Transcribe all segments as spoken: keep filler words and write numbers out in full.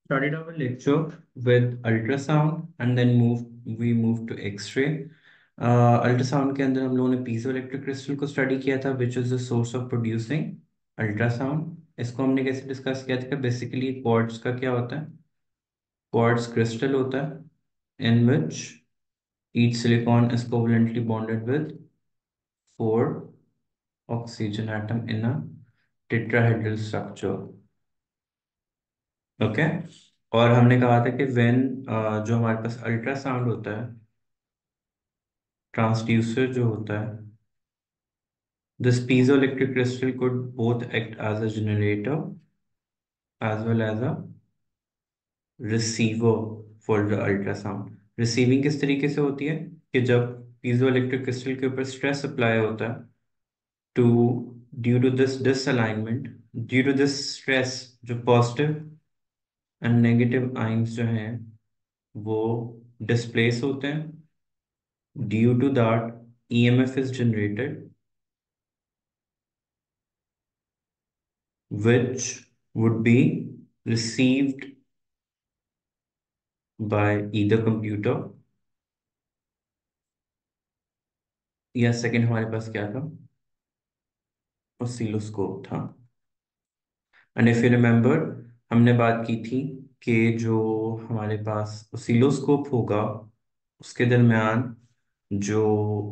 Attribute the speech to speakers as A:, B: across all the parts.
A: Started our lecture with ultrasound and then move we moved to X-ray. Ultrasound के अंदर हम लोगों ने पीजो इलेक्ट्रिक क्रिस्टल को स्टडी किया था which is the source of producing ultrasound. इसको हमने कैसे डिस्कस किया था? बेसिकली क्वार्ट्ज का क्या होता है? क्वार्ट्ज क्रिस्टल होता है in which each silicon is covalently bonded with four oxygen atom in a tetrahedral structure. Okay. और हमने कहा था कि व्हेन जो हमारे पास अल्ट्रासाउंड होता है, ट्रांसड्यूसर जो होता है, this piezoelectric crystal could both act as a generator as well as a receiver for the ultrasound। Receiving किस तरीके से होती है कि जब piezoelectric crystal के ऊपर स्ट्रेस अप्लाई होता है to due to this disalignment, due to this stress, जो पॉजिटिव एंड नेगेटिव आयंस जो हैं वो डिस्प्लेस होते हैं। Due to that E M F is generated which would be received by either computer या second हमारे पास क्या था? ऑसिलोस्कोप था। एंड इफ यू रिमेम्बर, हमने बात की थी कि जो हमारे पास ऑसिलोस्कोप होगा उसके दरमियान जो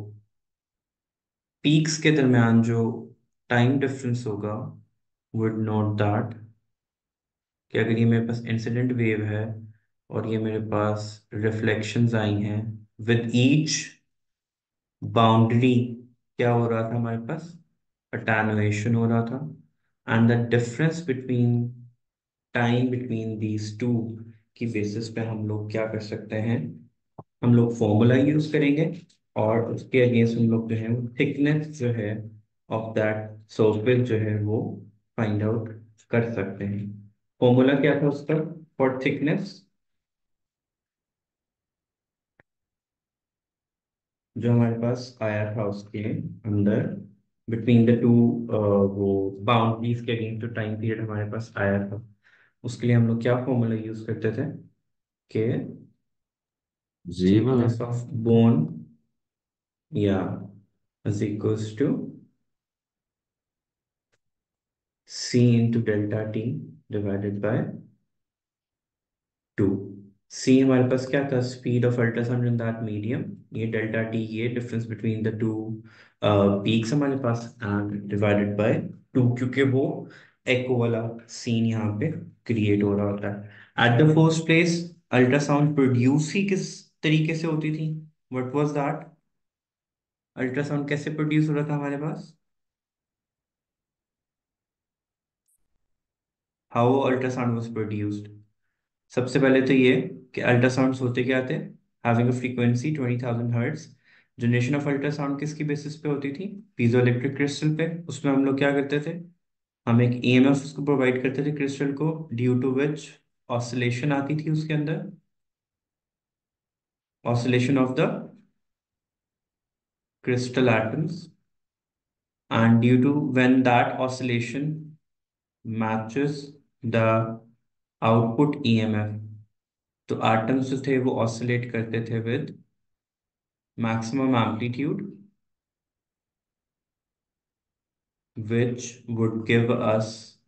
A: पीक्स के दरमियान जो टाइम डिफरेंस होगा वुड नोट दैट कि अगर ये मेरे पास इंसिडेंट वेव है और ये मेरे पास रिफ्लेक्शंस आई हैं, विद ईच बाउंड्री क्या हो रहा था हमारे पास? अटेनुएशन हो रहा था। And the difference between time between these two की बेसिस पे हम लोग क्या कर सकते हैं? हम लोग फॉर्मूला यूज करेंगे और उसके अगेंस्ट हम लोग जो है वो थिकनेस जो है ऑफ दैट सरफेस जो है वो फाइंड आउट कर सकते हैं। फॉर्मूला क्या था उसका फॉर थिकनेस? जो हमारे पास आया था उसके अंदर बिटवीन द टू वो बाउंड्रीज के अगेंस्ट जो टाइम पीरियड हमारे पास आया था, उसके लिए हम लोग क्या फॉर्मूला यूज करते थे कि
B: जी
A: थिकनेस
B: मतलब।
A: ऑफ बोन या is equals to C into delta T divided by two. C हमारे पास क्या था? Speed of ultrasound in that medium. ये डेल्टा टी, ये difference between the two peaks हमारे पास, एंड डिवाइडेड बाय टू, क्योंकि वो एको वाला सीन यहाँ पे क्रिएट हो रहा होता है। At the first place ultrasound produce ही किस तरीके से होती थी? What was that? अल्ट्रासाउंड कैसे प्रोड्यूस हो रहा था हमारे पास? How ultrasound was produced? सबसे पहले तो ये कि अल्ट्रासाउंड्स होते क्या थे? Having a frequency twenty thousand hertz. Generation of ultrasound किसकी बेसिस पे होती थी? पीजो इलेक्ट्रिक क्रिस्टल पे। उसमें हम लोग क्या करते थे? हम एक ई एम एफ उसको प्रोवाइड करते थे क्रिस्टल को, ड्यू टू विच ऑसिलेशन आती थी उसके अंदर, oscillation of the crystal atoms, and due to when that oscillation matches the output E M F, तो atoms जो थे वो oscillate करते थे with maximum amplitude which would give us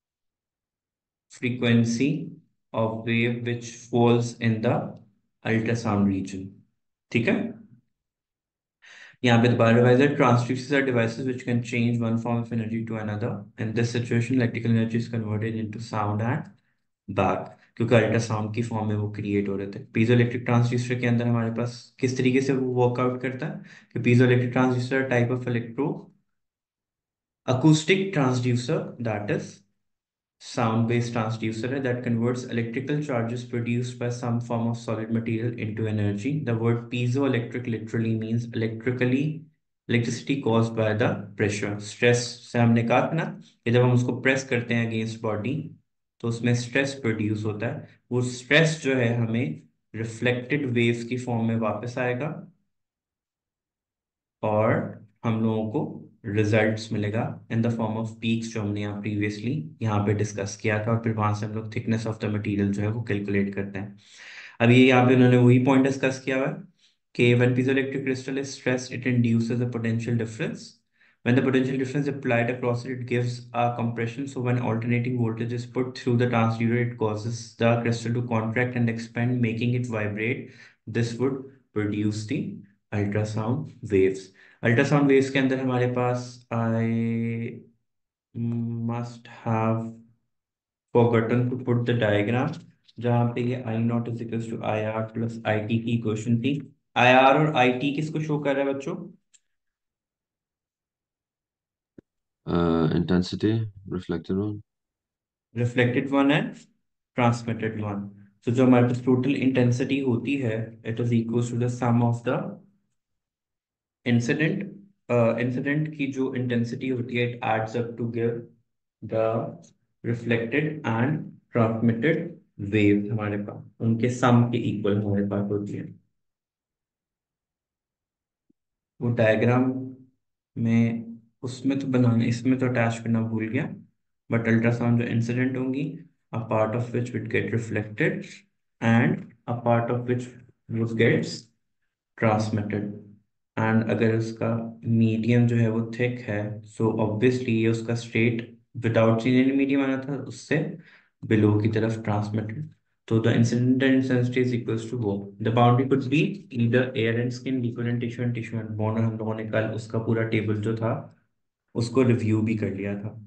A: frequency of wave which falls in the ultrasound region। ठीक है। यहाँ पे दोबारा रिवाइज है, transducers are devices which can change one form of energy to another. In this situation electrical energy is converted into sound and back, क्योंकि ultrasound की form में वो क्रिएट हो रहे थे। पीजो इलेक्ट्रिक ट्रांसड्यूसर के अंदर हमारे पास किस तरीके से वो वर्कआउट करता है कि piezo electric transducer type of electro acoustic transducer, that is sound based transducer है, that converts electrical charges produced by some form of solid material into energy। The word piezoelectric literally means electrically electricity caused by the pressure। stress से हमने कहा था ना कि जब हम उसको प्रेस करते हैं अगेंस्ट बॉडी तो उसमें स्ट्रेस प्रोड्यूस होता है। वो स्ट्रेस जो है हमें रिफ्लेक्टेड वेव्स की फॉर्म में वापस आएगा और हम लोगों को रिजल्ट्स मिलेगा in the form of peaks, जो हमने यहाँ प्रीवियसली यहाँ पे डिस्कस किया था, और फिर वहां से हम लोग थिकनेस ऑफ द मटेरियल जो है वो कैलकुलेट करते हैं। अब ये यहाँ पे उन्होंने वही पॉइंट डिस्कस किया हुआ है कि when piezoelectric crystal is stressed, it induces a potential difference. When the potential difference is applied across it, it gives a compression. So when alternating voltage is put through the transducer, it causes the crystal to contract and expand, making it vibrate. This would produce the ultrasound waves. Ultrasound waves के अंदर हमारे पास I must have forgotten to put the diagram, जहाँ पे ये I naught is equal to I R plus I T की equation थी। I are और I T किसको शो कर रहा है बच्चों?
B: Intensity reflected one.
A: Reflected one and transmitted one. तो जो हमारे पास टोटल इंटेंसिटी होती है, it is equal to the sum of the incident incident की जो इंटेंसिटी होती है, it adds up to give the reflected and transmitted wave. हमारे पास उनके सम के इक्वल हमारे पास होती है। वो डायग्राम में उसमें तो बनाने, इसमें तो अटैच करना भूल गया। बट अल्ट्रासाउंड जो इंसिडेंट होंगी, a part of which will get reflected and a part of which will gets transmitted. And अगर उसका मीडियम जो है वो थिक है, सो ऑब्वियसली ये उसका straight without change in medium आना था, उससे बिलो की तरफ ट्रांसमिटेड। तो the incident intensity is equals to वो, the boundary could be either air and skin, liquid and tissue and tissue and bone. हम लोगों ने कल उसका पूरा टेबल जो था उसको रिव्यू भी कर लिया था।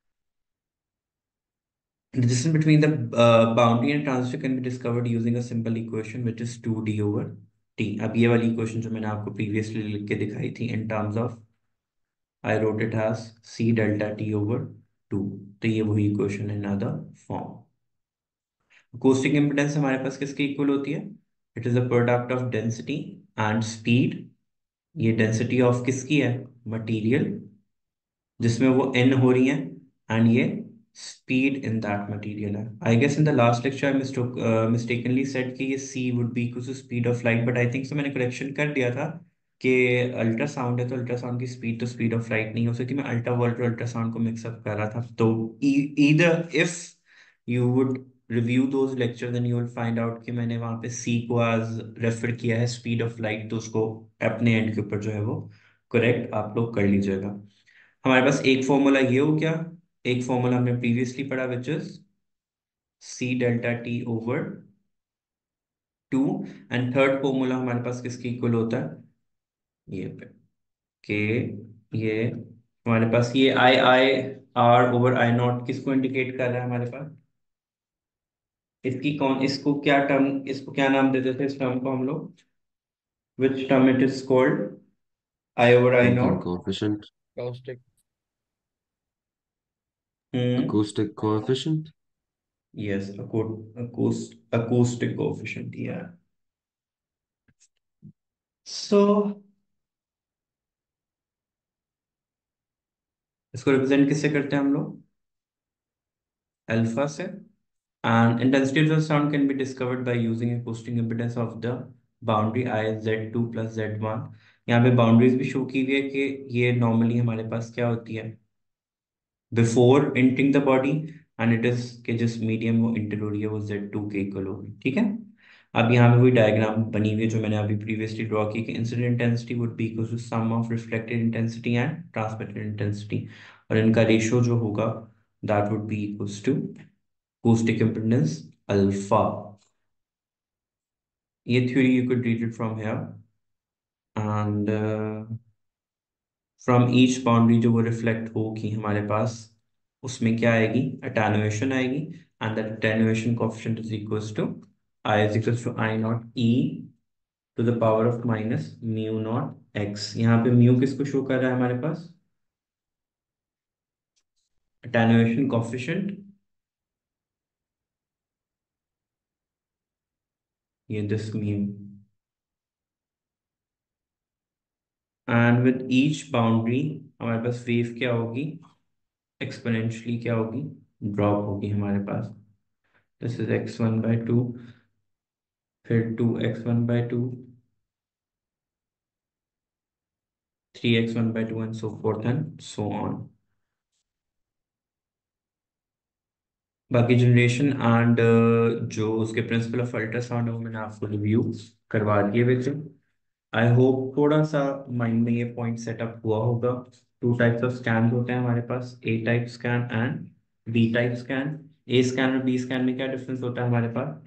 A: The distance between the uh, boundary and transistor can be discovered using a simple equation which is two D over t। अब ये वाली इक्वेशन जो मैंने आपको प्रीवियसली लिख के दिखाई थी in terms of, I wrote it as c delta t over two. तो ये वही इक्वेशन है in other form. Acoustic impedance हमारे पास किसके इक्वल होती है? It is a product of density and speed. ये डेंसिटी ऑफ किसकी है? मटेरियल, जिसमें वो n हो रही है, एंड ये स्पीड इन दैट मटेरियल है। I guess in the last lecture I mistook mistakenly said कि ये c would be equal to speed of light, but I think so मैंने करेक्शन कर दिया था कि अल्ट्रासाउंड है तो अल्ट्रासाउंड की स्पीड तो स्पीड ऑफ लाइट नहीं हो सकती। मैं अल्ट्रा वर्ल्ड और अल्ट्रासाउंड को मिक्सअप कर रहा था। तो either if you would review those lecture, then you will find out कि मैंने वहां पे c को आज रेफर किया है स्पीड ऑफ लाइट, तो उसको अपने एंड के ऊपर जो है वो करेक्ट आप लोग कर लीजिएगा। हमारे पास एक फॉर्मूला ये हो गया, एक फॉर्मूला हमने प्रीवियसली पढ़ा which is C delta T over two. And third formula हमारे पास किसके इक्वल होता है? ये पे के, ये हमारे पास ये I I R over I naught किसको इंडिकेट कर रहा है हमारे पास? इसकी कौन, इसको क्या टर्म, इसको क्या नाम देते थे इस टर्म को हम लोग? Which term it is called? I over I
B: damping
A: naught.
B: Coefficient.
C: caustic
A: hmm.
B: acoustic coefficient।
A: Yes, acoustic coefficient, या सो इसको रिप्रेजेंट किससे करते हैं हम लोग? अल्फा से। And intensity of the sound can be discovered by using acoustic impedance of the boundary I Z two plus Z one. यहाँ पे बाउंड्रीज भी शो की हुई है कि ये नॉर्मली हमारे पास क्या होती है before entering the body, and it is के जिस मीडियम वो इंटर हो रही है वो जेड टू के इक्वल होगी। ठीक है। अब यहाँ पे वही डायग्राम बनी हुई है जो मैंने अभी प्रीवियसली ड्रॉ की कि incident intensity would be equal to sum of reflected intensity and transmitted intensity, और इनका रेशियो जो होगा that would be equals to acoustic impedance alpha। ये theory you could read it from here, and uh, from each boundary जो वो reflect होगी हमारे पास, उसमें क्या आएगी? attenuation आएगी, and that attenuation coefficient is equals to I is equals to I naught e to the power of minus mu naught x। यहाँ पे mu किसको शो कर रहा है हमारे पास? attenuation coefficient, ये this mu, and with each boundary हमारे पास wave क्या होगी? एक्सपोनेंशियली क्या होगी? ड्रॉप होगी हमारे पास। This is X one by two, फिर two X one by two, three X one by two and so forth and so on. बाकी जनरेशन एंड जो उसके प्रिंसिपल ऑफ अल्ट्रासाउंड है वो मैंने आपको रिव्यू करवा दिए हुए थे। आई होप थोड़ा सा माइंड में ये पॉइंट सेटअप हुआ होगा। टू टाइप्स ऑफ स्कैन होते हैं हमारे पास, A type scan and B type scan. A scan और बी स्कैन में क्या डिफरेंस होता है हमारे पास?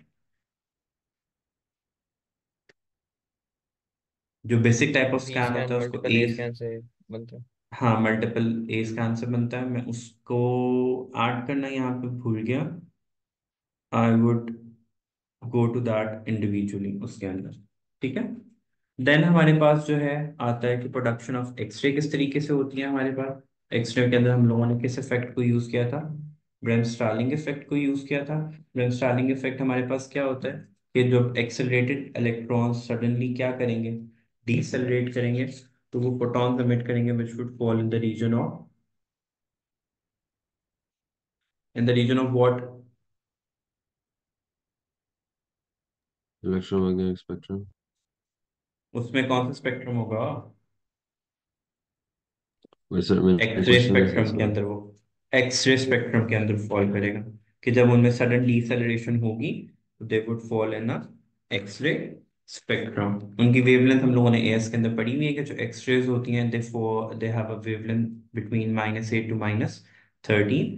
A: जो basic type of
C: B
A: scan होता
C: स्कैन
A: है उसको
C: मल्टीपल
A: ए,
C: ए स्कैन से बनता है।
A: हाँ मल्टीपल ए स्कैन से बनता है। मैं उसको ऐड करना यहाँ पे भूल गया। I would go to that individually उसके अंदर। ठीक है। देन हमारे पास जो है आता है कि प्रोडक्शन ऑफ एक्सरे किस तरीके से होती है हमारे पास। एक्सरे के अंदर हम लोगों ने किस इफेक्ट को यूज किया था? ब्रेमस्टालिंग इफेक्ट को यूज किया था। ब्रेमस्टालिंग इफेक्ट हमारे पास क्या होता है कि जब एक्सेलरेटेड इलेक्ट्रॉन्स सडनली क्या करेंगे, डीसेलरेट करेंगे, तो वो फोटॉन्स एमिट करेंगे which would fall in the region of, in the region of what?
B: Electromagnetic spectrum.
A: उसमें कौन सा स्पेक्ट्रम होगा?
B: Wait, sir, मेरा
A: एक्सरे
B: क्वेश्चन कैसा है
A: स्पेक्ट्रम के
B: सर?
A: अंदर वो एक्सरे स्पेक्ट्रम के अंदर फॉल करेगा। कि जब उनमें सडन डीसेलरेशन होगी तो they would fall in a X ray spectrum. उनकी वेवलेंथ हम लोगों ने एएस के अंदर पढ़ी हुई है कि जो एक्सरेज होती हैं they for they have a wavelength between minus eight to minus thirteen.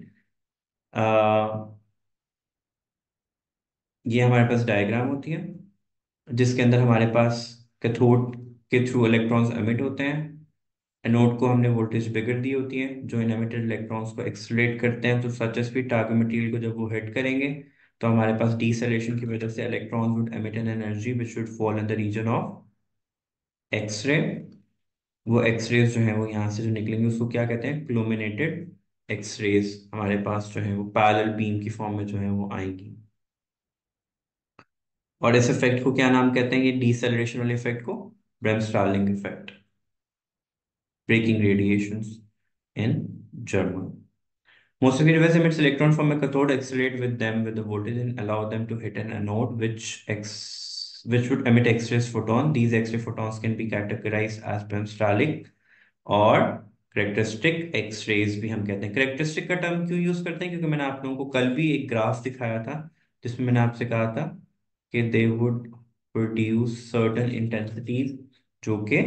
A: ये हमारे पास डायग्राम होती है जिसके अंदर हमारे पास कैथोड के थ्रू इलेक्ट्रॉन्स एमिट होते हैं। एनोड को हमने वोल्टेज बिगड़ दी होती है जो इन एमिटेड इलेक्ट्रॉन्स को एक्सलेट करते हैं, तो सच स्पीड टारगेट मटेरियल को जब वो हिट करेंगे तो हमारे पास डीसेलेशन की वजह से electrons would emit an energy which would fall in the region of X ray. वो एक्सरेज जो है वो यहाँ से जो निकलेंगे उसको क्या कहते हैं? क्लुमिनेटेड एक्सरेज हमारे पास जो है वो पैरेलल बीम की फॉर्म में जो है वो आएंगी। और इस इफेक्ट को क्या नाम कहते हैं? ये डीसेलरेशन वाले इफेक्ट को bremsstrahlung effect, braking radiations in German. Most of the devices emits electron from a cathode, accelerate with them with the voltage and allow them to hit an anode, which ex which would emit X-ray photon. These X-ray photons can be categorized as bremsstrahlung और characteristic X rays भी हम कहते हैं। Characteristic का term क्यों use करते हैं? क्योंकि मैंने आप लोगों को कल भी एक ग्राफ दिखाया था जिसमें मैंने आपसे कहा था कि they would produce certain intensities जो कि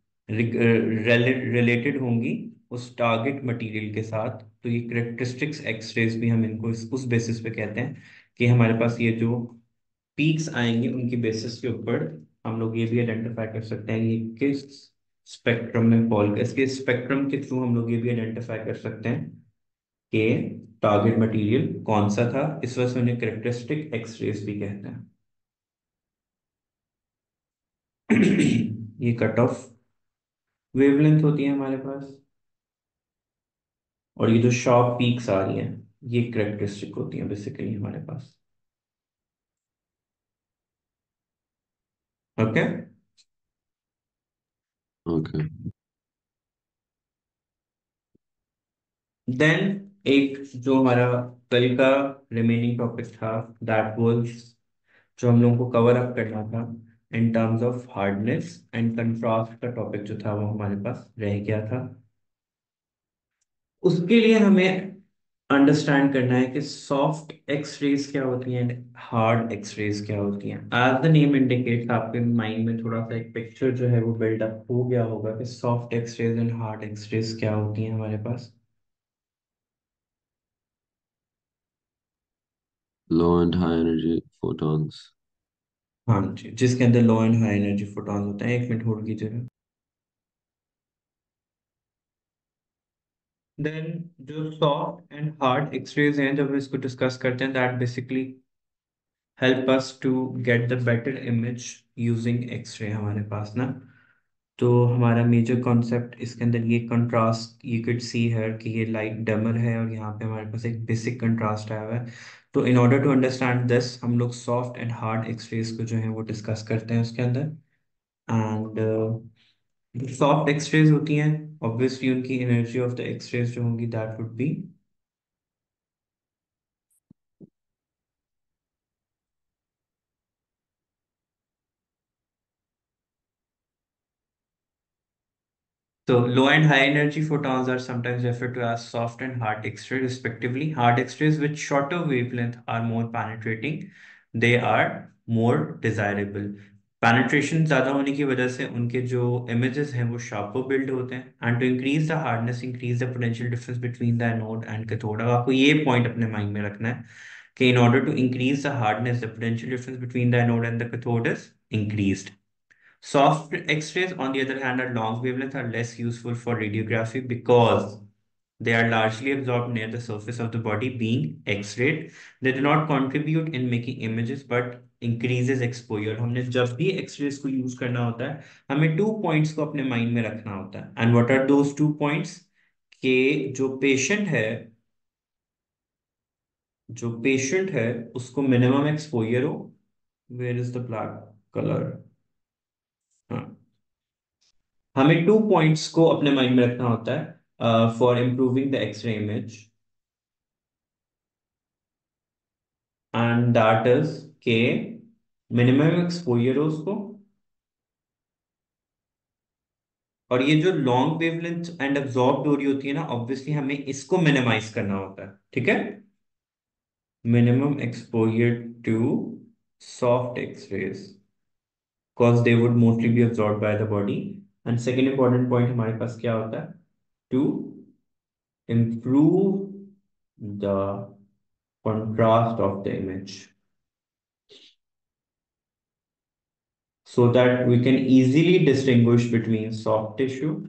A: रिलेटेड होंगी उस टारगेट मटेरियल के साथ। तो ये करेक्टरिस्टिक्स एक्सरेज भी हम इनको इस, उस बेसिस पे कहते हैं कि हमारे पास ये जो पीक्स आएंगे उनकी बेसिस के ऊपर हम लोग ये भी आइडेंटिफाई कर सकते हैं ये किस स्पेक्ट्रम में फॉल, इसके स्पेक्ट्रम के थ्रू हम लोग ये भी आइडेंटिफाई कर सकते हैं कि टारगेट मटेरियल कौन सा था। इस वजह से उन्हें करेक्टरिस्टिक एक्सरेज भी कहते हैं। ये कट ऑफ वेवलेंथ होती है हमारे पास, और ये जो शार्प पीक्स आ रही हैं ये करेक्टरिस्टिक होती हैं बेसिकली हमारे पास। ओके।
B: Okay.
A: देन एक जो हमारा कल का रिमेनिंग टॉपिक था दैट वाज, जो हम लोगों को कवर अप करना था in terms of hardness and contrast का टॉपिक जो था वो हमारे पास रह गया था। उसके लिए हमें अंडरस्टैंड करना है कि सॉफ्ट एक्सरेज क्या होती हैं, हार्ड एक्सरेज क्या होती हैं। एज द नेम इंडिकेट्स आपके माइंड में थोड़ा सा एक पिक्चर जो है वो बिल्डअप हो गया होगा कि soft x-rays and hard x-rays क्या होती हैं हमारे पास।
B: Low and high energy photons.
A: हाँ जी, जिसके अंदर low and high energy photon होते हैं। एक मिनट होल्ड कीजिएगा। देन जो सॉफ्ट एंड हार्ड एक्सरेज हैं जब इसको डिस्कस करते हैं that basically help us to get the better image using x-ray हमारे पास ना। तो हमारा मेजर कॉन्सेप्ट इसके अंदर ये कंट्रास्ट यू कुड सी है कि ये लाइट डमर है और यहाँ पे हमारे पास एक बेसिक कंट्रास्ट आया हुआ है। तो in order to understand this हम लोग सॉफ्ट एंड हार्ड एक्सरेज को जो है वो डिस्कस करते हैं उसके अंदर। एंड सॉफ्ट एक्सरेज होती हैं ऑब्वियसली उनकी एनर्जी ऑफ द एक्सरेज जो होंगी that would be So low and high energy photons are sometimes referred to as soft and hard X-ray respectively. Hard X-rays with shorter wavelength are more penetrating. They are more desirable. Penetration ज़्यादा होने की वजह से उनके जो images हैं वो sharper build होते हैं. And to increase the hardness, increase the potential difference between the anode and cathode. अब आपको ये point अपने mind में रखना है कि in order to increase the hardness, the potential difference between the anode and the cathode is increased. Soft X-rays, on the other hand, are long wavelength are less useful for radiography because they are largely absorbed near the surface of the body, being X-rayed. They do not contribute in making images, but increases exposure. हमने जब भी X-rays को use करना होता है, हमें two points को अपने mind में रखना होता है. And what are those two points? कि जो patient है, जो patient है, उसको minimum exposure हो. Where is the black color? हाँ. हमें टू पॉइंट्स को अपने माइंड में रखना होता है for improving the x-ray image and that is के मिनिमम एक्सपोजर हो उसको और ये जो लॉन्ग वेवलेंथ एंड अब्जॉर्ब्ड हो रही होती है ना ऑब्वियसली हमें इसको मिनिमाइज करना होता है ठीक है minimum exposure to soft x-rays cause they would mostly be absorbed by the body and second important point हमारे पास क्या होता है to improve the contrast of the image so that we can easily distinguish between soft tissue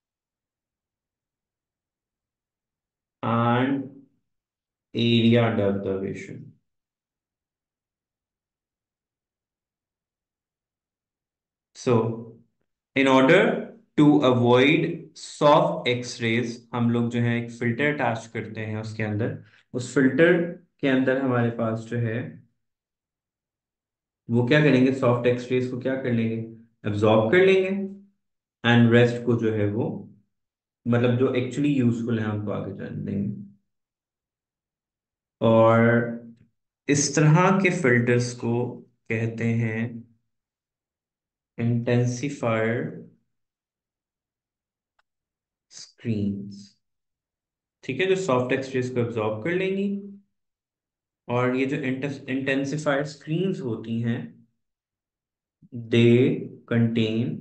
A: and area under observation. So, in order to avoid soft X-rays, हम लोग जो है एक फिल्टर अटैच करते हैं उसके अंदर उस फिल्टर के अंदर हमारे पास जो है वो क्या करेंगे सॉफ्ट एक्सरेज को क्या कर लेंगे एब्जॉर्ब कर लेंगे एंड रेस्ट को जो है वो मतलब जो एक्चुअली यूजफुल है उनको आगे जाने देंगे और इस तरह के फिल्टर्स को कहते हैं इंटेंसिफायर स्क्रीन्स ठीक है जो सॉफ्ट एक्सरेज को एब्जॉर्ब कर लेंगी और ये जो इंटेंसिफायर स्क्रीन्स होती हैं they contain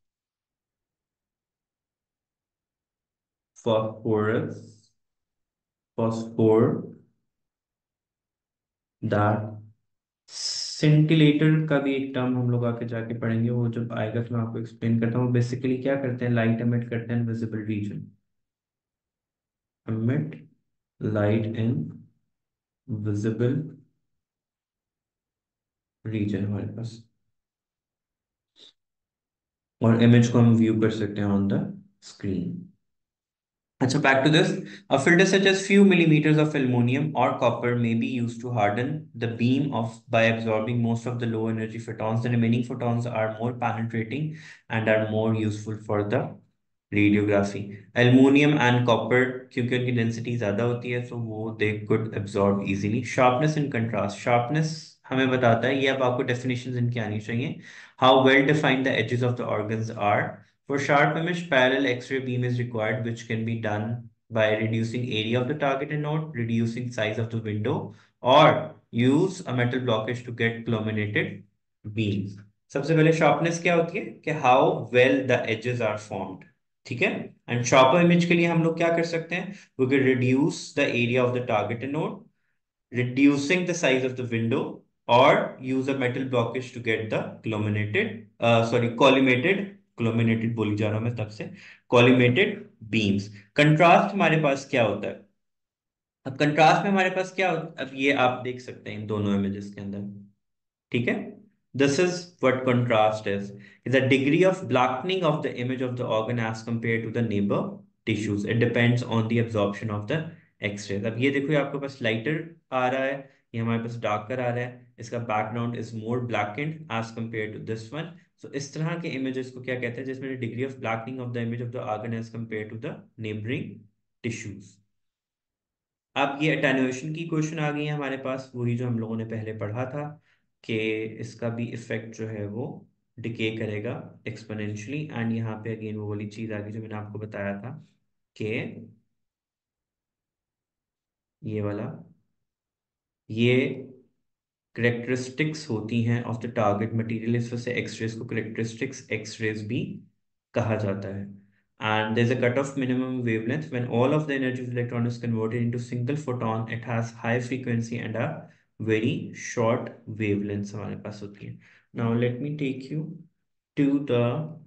A: phosphorus phosphor that scintillator का भी एक टर्म हम लोग आके जाके पढ़ेंगे वो जब आएगा तो मैं आपको एक्सप्लेन करता हूँ बेसिकली क्या करते हैं लाइट एमिट करते हैं visible region emit light in visible region हमारे पास और इमेज को हम व्यू कर सकते हैं ऑन द स्क्रीन अच्छा back to this a filter such as few millimeters of aluminum or copper may be used to harden the beam of by absorbing most of the low energy photons the remaining photons are more penetrating and are more useful for the radiography aluminium and copper क्योंकि उनकी density ज्यादा होती है तो वो they could absorb easily sharpness in contrast sharpness हमें बताता है ये अब आपको डेफिनेशंस इनकी आनी चाहिए how well defined the edges of the organs are for sharp image parallel x-ray beam is required which can be done by reducing area of the target node, reducing size of the window, or use a metal blockage to get illuminated beams. सबसे पहले sharpness क्या होती है कि how well the edges are formed. ठीक है and शॉर्पर image के लिए हम लोग क्या कर सकते हैं we can reduce the area of the target node reducing the size of the window और use a metal blockage to get the collimated sorry collimated collimated बोली जा रहा हूं मैं तब से कॉलिमेटेड बीम्स कंट्रास्ट हमारे पास क्या होता है अब कंट्रास्ट में हमारे पास क्या होता है अब ये आप देख सकते हैं इन दोनों इमेजेस के अंदर ठीक है this is what contrast is is a degree of blackening of the image of the organ as compared to the neighbor tissues it depends on the absorption of the x-rays अब ये देखो ये आपके पास lighter आ रहा है ये हमारे पास darker आ रहा है इसका background is more blackened as compared to this one so इस तरह के images को क्या कहते हैं जिसमें degree of blackening of the image of the organ as compared to the neighboring tissues अब ये अटेन्युएशन की क्वेश्चन आ गई है हमारे पास वही जो हम लोगों ने पहले पढ़ा था कि इसका भी इफेक्ट जो है वो डिके करेगा एक्सपोनेंशियली, एंड यहाँ पे अगेन वो वाली चीज आ गई जो मैंने आपको बताया था कि ये वाला, ये करेक्टरिस्टिक्स होती हैं ऑफ द टारगेट मटेरियल, इस वजह से एक्सरेज को करेक्टरिस्टिक्स एक्सरेज भी कहा जाता है। And there is a cut off minimum wavelength when all of the energy of electron is converted into single photon, it has high frequency and a very short wavelength हमारे पास होती है। Now let me take you to the,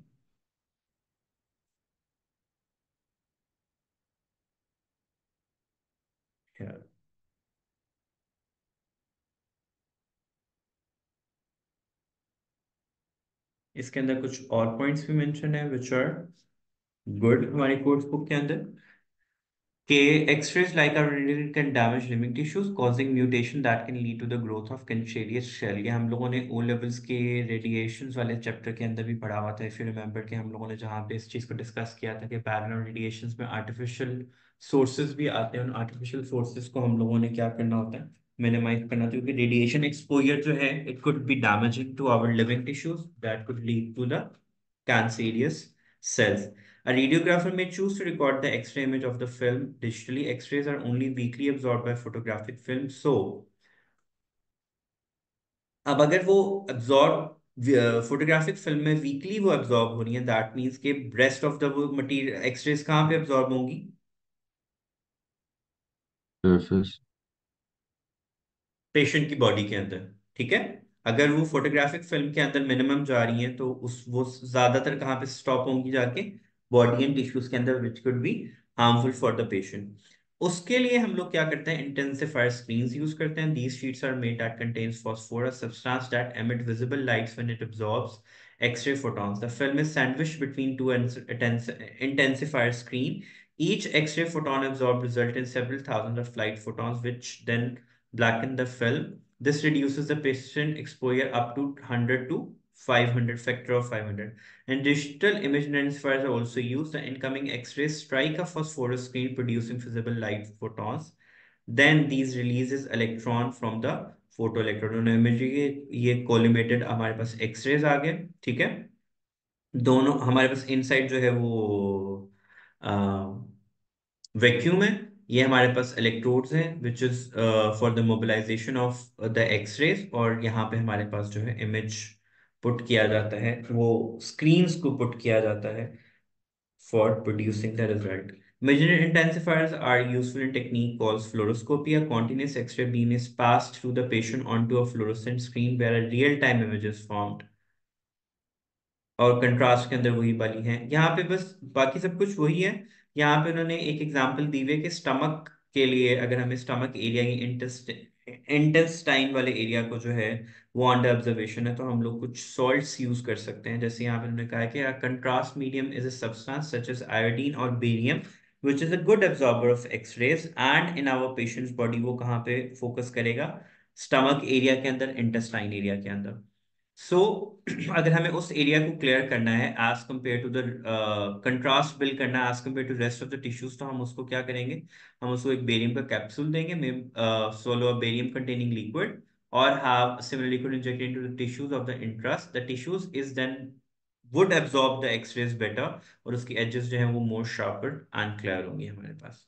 A: इसके अंदर कुछ और points भी mention है विच आर गुड हमारी कोर्स बुक के अंदर, K X-rays like our radiation can damage living tissues, causing mutation that can lead to the growth of cancerous shell। ये हम लोगों ने ओ लेवल्स के रेडिएशंस वाले चैप्टर के अंदर भी पढ़ा हुआ था, इफ यू रिमेम्बर, कि हम लोगों ने जहाँ पे इस चीज को डिस्कस किया था कि पैरेलल रेडिएशंस में आर्टिफिशियल सोर्सेज भी आते हैं, उन आर्टिफिशियल सोर्सेज को हम लोगों ने क्या करना होता है, मिनिमाइज करना होता है, क्योंकि रेडिएशन एक्सपोजर जो है it could be damaging to our living tissues, that could lead to the cancerous cells। A radiographer may choose to record the X-ray image of the film digitally. X-rays are only weakly absorbed by photographic film. So, अब अगर वो absorb photographic film में weakly वो absorb हो रही है, that means के rest of the वो मटीरियल एक्सरेज कहाँ पे absorb होंगी,
B: surface.
A: पेशेंट की बॉडी के अंदर। ठीक है, अगर वो फोटोग्राफिक फिल्म के अंदर मिनिमम जा रही है तो उस वो ज्यादातर कहाँ पे स्टॉप होंगी, जाके बॉडी एंड टिश्यूज के अंदर, which could be harmful for the patient. उसके लिए हम लोग क्या करते हैं, इंटेंसिफायर स्क्रीन्स यूज करते हैं। These sheets are made that contains phosphorus substance that emit visible lights when it absorbs X-ray photons. The film is sandwiched between two intens- intensifier screen. Each X-ray photon absorbed result in several thousands of light photons, which then blacken the film. This reduces the patient exposure up to one hundred to five hundred, factor of five hundred. And digital image intensifiers are also used. The incoming X-rays strike a phosphorus screen producing visible light photons. Then these releases electron from the photoelectron image। ये ये collimated हमारे पास X-rays आ गए। ठीक है, दोनों हमारे पास inside जो है वो वैक्यूम है, ये हमारे पास इलेक्ट्रोड्स हैं which is for the mobilization of the x-rays, और यहाँ पे हमारे पास जो है इमेज पुट किया जाता है, वो स्क्रीन्स को पुट किया जाता है for producing the result. Measured intensifiers are useful in technique called fluoroscopy. A continuous X-ray beam is passed through the patient onto a fluorescent screen where a real-time image is formed। और contrast के अंदर वही वाली है यहाँ पे, बस बाकी सब कुछ वही है। यहाँ पे उन्होंने एक एग्जांपल दी हुई है कि स्टमक के लिए अगर हमें स्टमक एरिया की इंटेस्ट इंटेस्टाइन वाले एरिया को जो है वो अंडर ऑब्जर्वेशन है, तो हम लोग कुछ सॉल्ट्स यूज कर सकते हैं। जैसे यहाँ पे उन्होंने कहा है कि contrast medium is a substance such as iodine और barium which is a good absorber of x-rays, and in our patient's body वो कहाँ पे फोकस करेगा, स्टमक एरिया के अंदर, इंटेस्टाइन एरिया के अंदर। सो so, अगर हमें उस एरिया को क्लियर करना है as compare to the contrast build करना है as compare to rest of the tissues, तो हम उसको क्या करेंगे, हम उसको एक बेरियम का कैप्सूल देंगे, सोलो बेरियम कंटेनिंग लिक्विड, और have similar liquid injected into the tissues of the interest. The tissues is then would absorb the x-rays better, और उसकी एजेस जो है वो मोर शार्पर एंड क्लियर होंगी हमारे पास।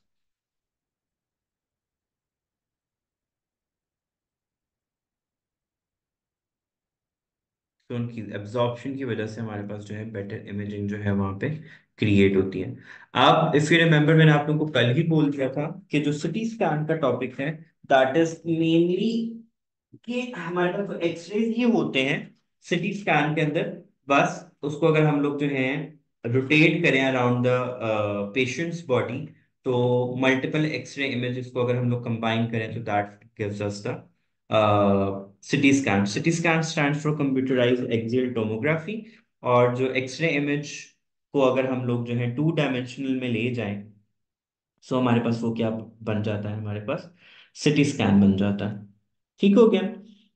A: तो उनकी एब्जॉर्प्शन की वजह से हमारे पास जो है बेटर इमेजिंग जो है वहां पे क्रिएट होती है। अब इफ यू रिमेम्बर, मैंने आप लोगों को कल ही बोल दिया था कि जो सिटी स्कैन का टॉपिक है दैट इज मेनली कि हमारे पास एक्सरेज ये होते हैं सिटी स्कैन के अंदर, बस उसको अगर हम लोग जो है रोटेट करें अराउंड द पेशेंट्स बॉडी, तो मल्टीपल एक्सरे इमेजेस को अगर हम लोग कंबाइन करें तो that gives us the CT scan. CT scan stand for computerized axial tomography. और जो एक्सरे इमेज को अगर हम लोग जो है टू डायमेंशनल में ले जाएं, सो हमारे पास वो क्या बन जाता है, हमारे पास सिटी स्कैन बन जाता है। ठीक हो गया।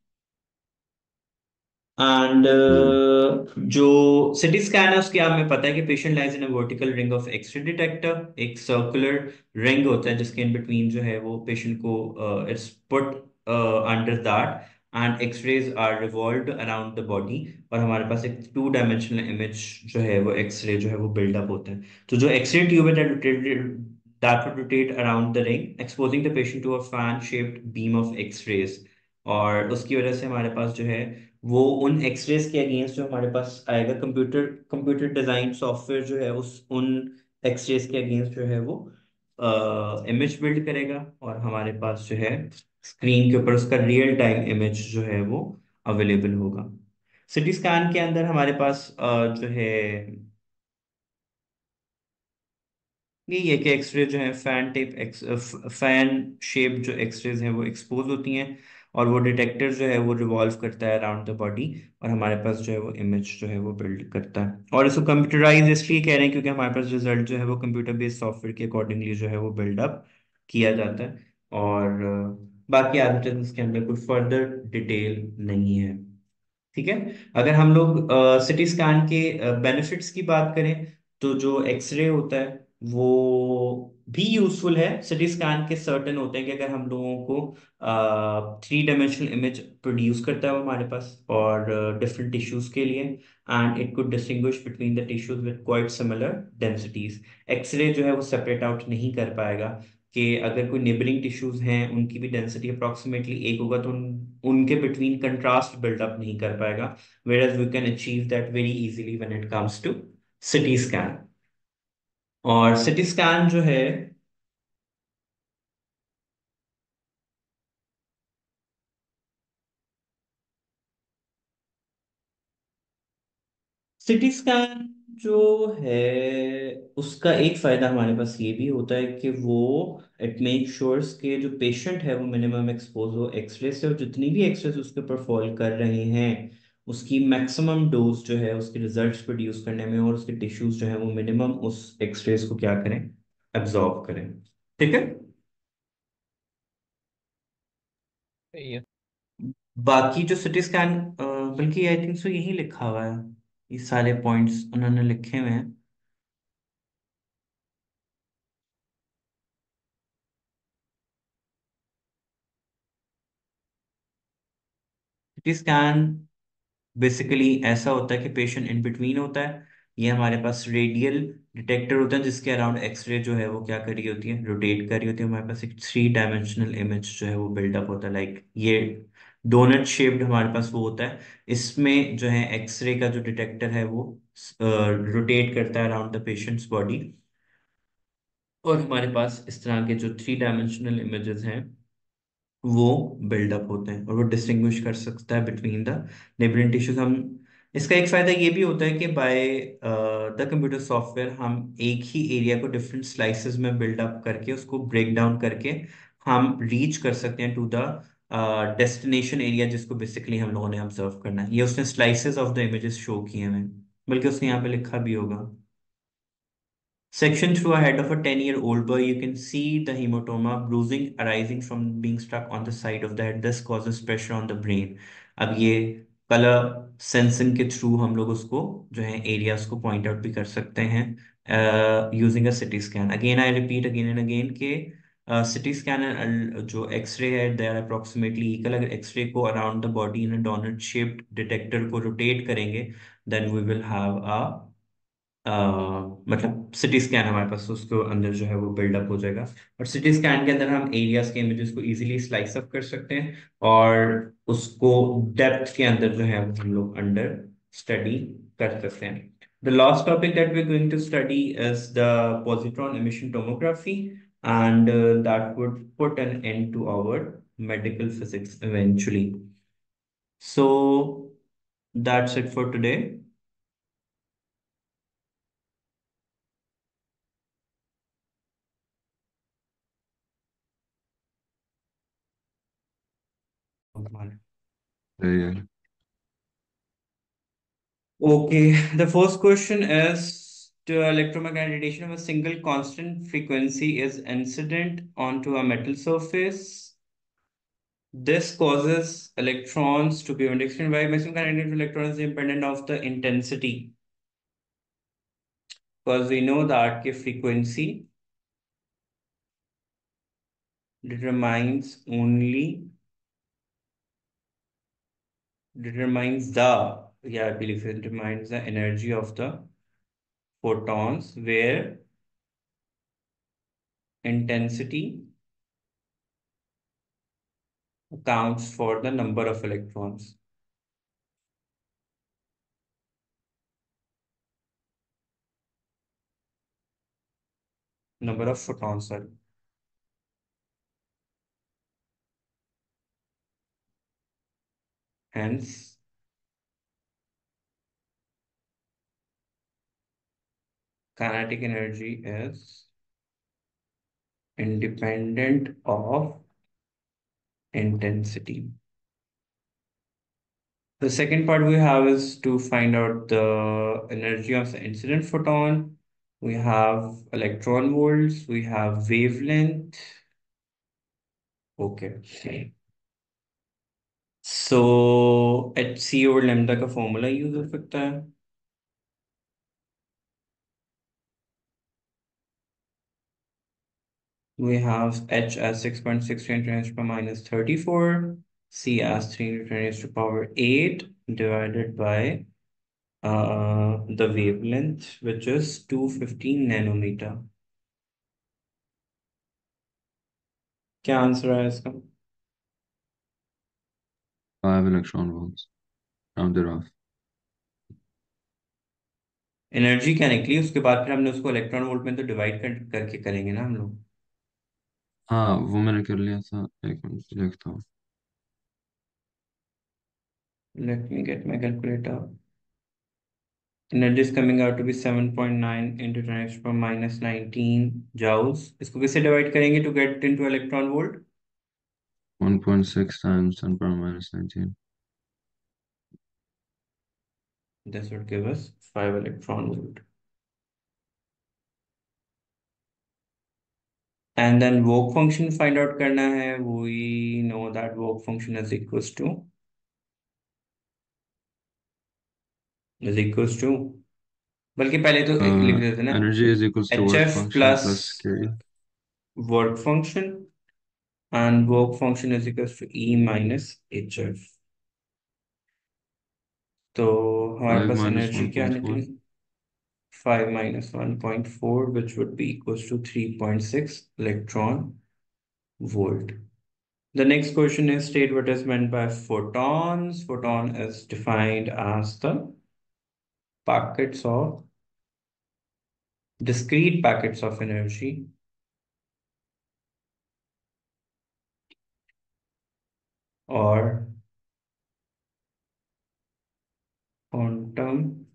A: And
B: Hmm.
A: जो सिटी स्कैन है उसके, हमें पता है कि patient lies in a vertical ring of x-ray detector, एक सर्कुलर रिंग होता है जिसके इन बिटवीन जो है वो पेशेंट को it's put under that, and x-rays are revolved around the body, और हमारे पास एक टू डायमेंशनल इमेज जो है वो एक्सरे जो है वो बिल्डअप होता है। तो जो एक्सरे ट्यूब है that would rotate around the ring, exposing the patient to a fan shaped beam of x-rays, और उसकी वजह से हमारे पास जो है वो उन एक्सरेज के अगेंस्ट जो हमारे पास आएगा, कंप्यूटर कंप्यूटर डिजाइन सॉफ्टवेयर जो है उस उन एक्सरेज के अगेंस्ट जो है वो इमेज बिल्ड करेगा, और हमारे पास जो है स्क्रीन के ऊपर उसका रियल टाइम इमेज जो है वो अवेलेबल होगा। सिटी स्कैन के अंदर हमारे पास अ, जो है यही है कि एक्सरे जो है fan tape x fan shape जो एक्सरेज हैं वो एक्सपोज होती हैं, और वो डिटेक्टर जो है वो रिवॉल्व करता है अराउंड द बॉडी, और हमारे पास जो है वो इमेज जो है वो बिल्ड करता है। और इसको कंप्यूटराइज इसलिए कह रहे हैं क्योंकि हमारे पास रिजल्ट जो है वो कंप्यूटर बेस्ड सॉफ्टवेयर के अकॉर्डिंगली जो है वो बिल्डअप किया जाता है, और अ, बाकी आगे चल इसके अंदर कोई फर्दर डिटेल नहीं है। ठीक है। अगर हम लोग सिटी स्कैन के बेनिफिट्स की बात करें, तो जो एक्सरे होता है वो भी यूजफुल है। सिटी स्कैन के सर्टेन होते हैं कि अगर हम लोगों को थ्री डायमेंशनल इमेज प्रोड्यूस करता है वो हमारे पास, और डिफरेंट टिश्यूज के लिए, and it could distinguish between the tissues with quite similar densities. X-ray जो है वो सेपरेट आउट नहीं कर पाएगा कि अगर कोई नेबरिंग टिश्यूज हैं उनकी भी डेंसिटी अप्रोक्सीमेटली एक होगा तो उन, उनके बिटवीन कंट्रास्ट बिल्डअप नहीं कर पाएगा, whereas we can achieve that very easily when it comes to CT scan. और सिटी स्कैन जो है सिटी स्कैन जो है उसका एक फायदा हमारे पास ये भी होता है कि वो इट मेक श्योर्स के जो पेशेंट है वो मिनिमम एक्सपोज हो एक्सरे से, और जितनी भी एक्सरेज उसके ऊपर फॉल कर रहे हैं उसकी मैक्सिमम डोज जो है उसके रिजल्ट्स प्रोड्यूस करने में, और उसके टिश्यूज जो है वो मिनिमम उस एक्सरेज को क्या करें, एब्जॉर्ब करें। ठीक है।
C: सही है।
A: बाकी जो सिटी स्कैन, बल्कि आई थिंक सो यही लिखा हुआ है, ये सारे पॉइंट्स उन्होंने लिखे हुए हैं। सिटी स्कैन बेसिकली ऐसा होता है कि पेशेंट इन बिटवीन होता है, ये हमारे पास रेडियल डिटेक्टर होता है जिसके अराउंड एक्सरे जो है वो क्या कर रही होती है, रोटेट कर रही होती है, हमारे पास एक थ्री डायमेंशनल इमेज जो है वो बिल्डअप होता है, लाइक ये डोनट शेप्ड हमारे पास वो होता है। इसमें जो है एक्सरे का जो डिटेक्टर है वो रोटेट करता है अराउंड द पेशेंट्स बॉडी, और हमारे पास इस तरह के जो थ्री डायमेंशनल इमेजेस हैं वो बिल्डअप होते हैं, और वो डिस्टिंग्विश कर सकता है बिटवीन द नेबरिंग टिश्यूज। हम इसका एक फायदा ये भी होता है कि बाय द कंप्यूटर सॉफ्टवेयर हम एक ही एरिया को डिफरेंट स्लाइसेस में बिल्डअप करके उसको ब्रेक डाउन करके हम रीच कर सकते हैं टू द डेस्टिनेशन एरिया जिसको बेसिकली हम लोगों ने ऑब्जर्व करना है। ये उसने slices of the images show किए हैं, बल्कि उसने यहाँ पे लिखा भी होगा। Section through a head of a ten-year-old boy, you can see the hematoma bruising arising from being struck on the side of the head. This causes pressure on the brain. अब ये कलर सेंसिंग के through हम लोग उसको जो है areas को point out भी कर सकते हैं using a CT scan. Again I repeat again and again के सिटी स्कैन जो एक्सरे है दे आर अप्रोक्सीमेटली इक्वल। अगर एक्सरे को around the body in a donut shaped detector को रोटेट करेंगे then we will have a a, मतलब CT scan हमारे पास उसके अंदर जो है वो बिल्डअप हो जाएगा, और सिटी स्कैन के अंदर हम एरियाज के इमेजेस को इजीली स्लाइस अप कर सकते हैं, और उसको डेप्थ के अंदर जो है वो हम लोग अंडर स्टडी कर सकते हैं। The last topic that we're going to study is the positron emission tomography, and uh, that would put an end to our medical physics eventually. So that's it for today.
B: सही है।
A: Okay, the first question is the electromagnetic radiation of a single constant frequency is incident onto a metal surface. This causes electrons to be explained by maximum kinetic electrons is independent of the intensity. Because we know that the frequency determines only determines the, yeah, I believe it determines the energy of the photons, where intensity accounts for the number of electrons. Number of photons, sorry. Hence, kinetic energy is independent of intensity. The second part we have is to find out the energy of the incident photon. We have electron volts, we have wavelength. Okay. So H C over lambda का formula use हो सकता है. We have H as six point six ten to the power minus thirty-four, C as three to ten to the power eight divided by uh, the wavelength, which is two hundred fifteen nanometer. क्या answer है इसका?
B: Five electron volts. Rounded off.
A: Energy क्या निकली उसके बाद? फिर हमने उसको इलेक्ट्रॉन वोल्ट में तो डिवाइड कर, करके करेंगे ना हम लोग.
B: हाँ वो मैंने कर लिया था, एक मिनट देखता हूँ.
A: Let me get my calculator. Energy is coming out to be seven point nine into ten to the power minus nineteen joules. इसको किससे डिवाइड करेंगे to get into electron volt?
B: one point six times ten to the power minus nineteen.
A: This would give us five electron volt. And then work function find out करना है. We know that work function is equals to is equals to बल्कि पहले तो एक लिख
B: Uh,
A: देते ना,
B: energy is equals to work
A: Hf
B: function
A: plus
B: plus K.
A: work function, and work function is equals to E minus Hf. तो हमारे
B: Five
A: पास
B: minus
A: एनर्जी
B: one
A: क्या
B: point four.
A: निकली? five minus one point four, which would be equals to three point six electron volt. The next question is state what is meant by photons. Photon is defined as the packets of discrete packets of energy or quantum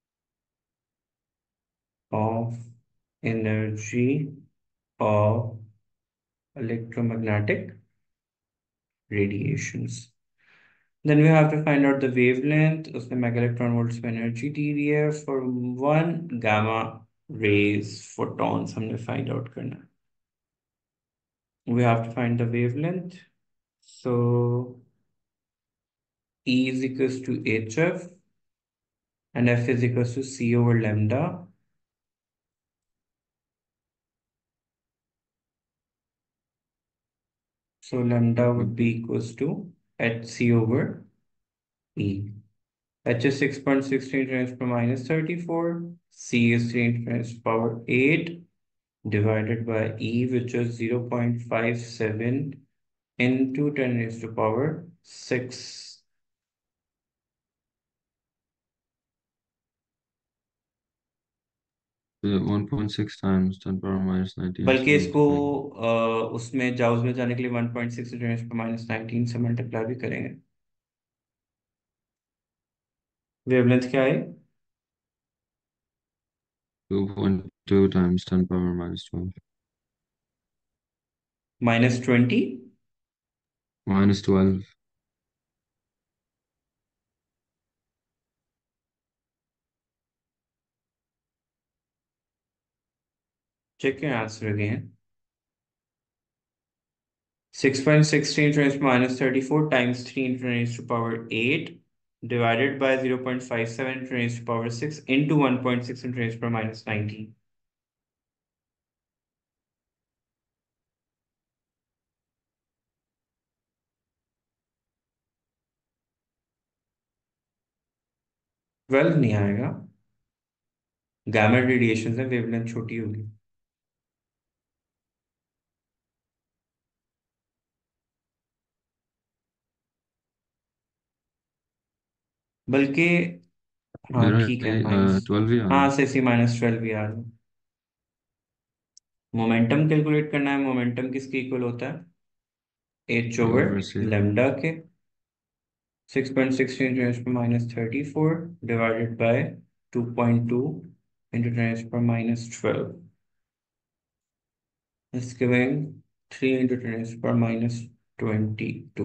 A: of energy of electromagnetic radiations. Then we have to find out the wavelength. उसमें mega electron volts पे energy दी हुई है for one gamma rays photons हमने find out करना है. We have to find the wavelength. So E is equals to Hf and F is equals to C over lambda. So lambda would be equals to Hc over E. H is six point one six ten to the power minus thirty-four. C is three into ten to the power eight divided by E, which is zero point five seven into ten raised to the power six.
B: one point six times ten to the power minus nineteen.
A: बल्कि इसको uh, उसमें जाउस में जाने के लिए one point six into ten raised to the power minus nineteen से multiply भी करेंगे. वेवलेंथ क्या है?
B: two point two times ten to the power minus twelve.
A: Minus twenty.
B: Minus twelve.
A: Check your answer again. six point one six into ten to the minus thirty-four times three into ten to the power eight divided by zero point five seven into ten to the power six into one point six into ten to the power minus nineteen. Twelve नहीं आएगा, gamma radiation है, wavelength छोटी होगी। बल्कि हाँ
B: मेरा
A: ठीक है,
B: ये
A: माइनस।
B: ट्वेल्व ही आ रहा
A: हाँ
B: है।
A: से सी माइनस ट्वेल्व भी आ रहा है। मोमेंटम कैलकुलेट करना है, मोमेंटम किसके इक्वल होता है? H
B: A
A: over
B: over C.
A: Lambda के, सिक्स पॉइंट सिक्स इंटू पर minus thirty four divided by two point two into पर minus twelve, is giving three into ten raised to the power minus twenty-two.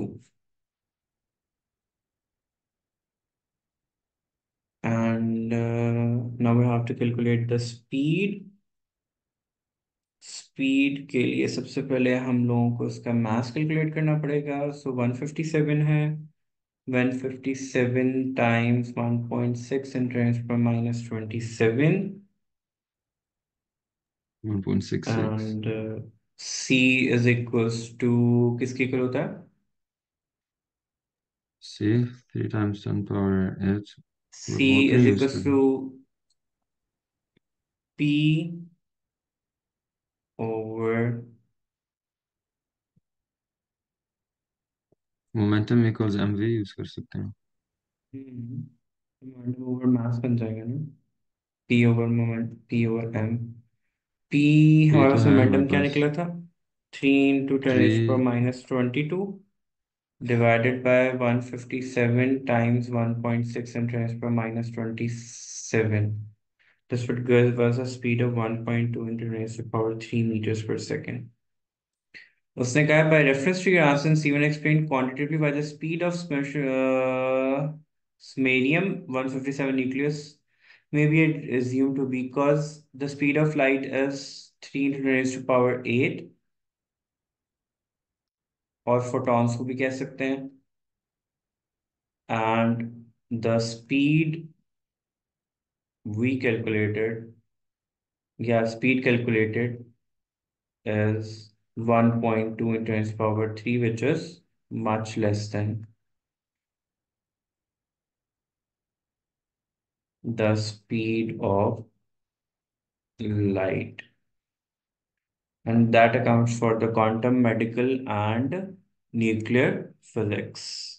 A: And uh, now we have to calculate the speed. Speed के लिए सबसे पहले हम लोगों को इसका मास calculate करना पड़ेगा। सो वन फिफ्टी सेवन है, one fifty seven times one point six into पर minus twenty seven,
B: one point six six.
A: And C is equals to किसके इक्वल होता है?
B: C three times ten power eight.
A: C
B: वो तो
A: is
B: नहीं use
A: equals
B: करना।
A: To P over
B: momentum equals M V use कर सकते हैं।
A: मोमेंटम ओवर मास बन जाएगा ना, P over moment, P over M. P
B: ये
A: हमारे
B: तो
A: पास
B: है हमारे
A: मोमेंटम क्या
B: पास।
A: निकला था? Three into ten
B: three.
A: H पर minus twenty two divided by one fifty seven times one point six into ten पर minus twenty seven. This would give us a speed of one point two into ten to the power three meters per second. उसने कहा by reference to your answer, Steven explained quantitatively why the speed of smash- uh, samarium one fifty-seven nucleus may be assumed to be because the speed of light is three into ten raised to power eight, और photons को भी कह सकते हैं, and the speed we calculated, yeah, speed calculated is one point two into ten power three, which is much less than the speed of light. And that accounts for the quantum, medical, and nuclear physics.